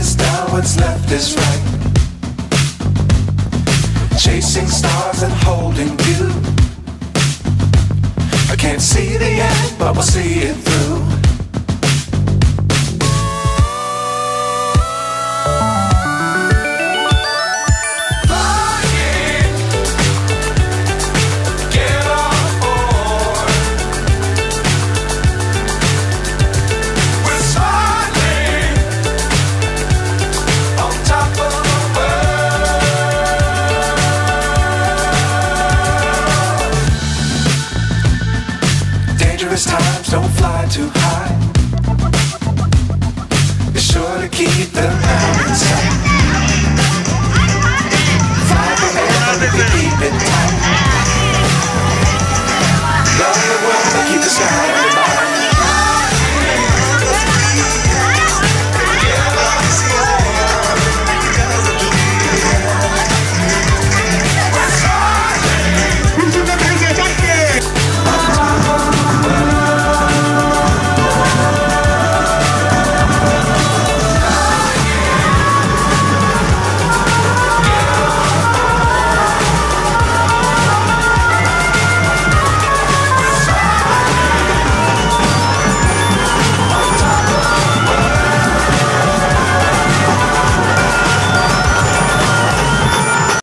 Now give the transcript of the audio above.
is down, what's left is right. Chasing stars and holding you. I can't see the end, but we'll see it through. Dangerous times, don't fly too high. Be sure to keep them out in sight. Fly forever if you keep it tight.